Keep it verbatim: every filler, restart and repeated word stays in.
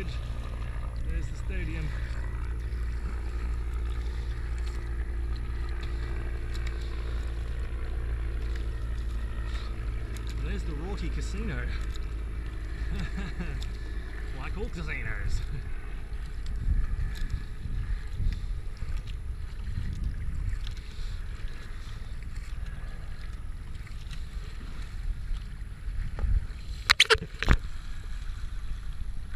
Footbridge. There's the stadium. There's the Rorty Casino. Like all casinos.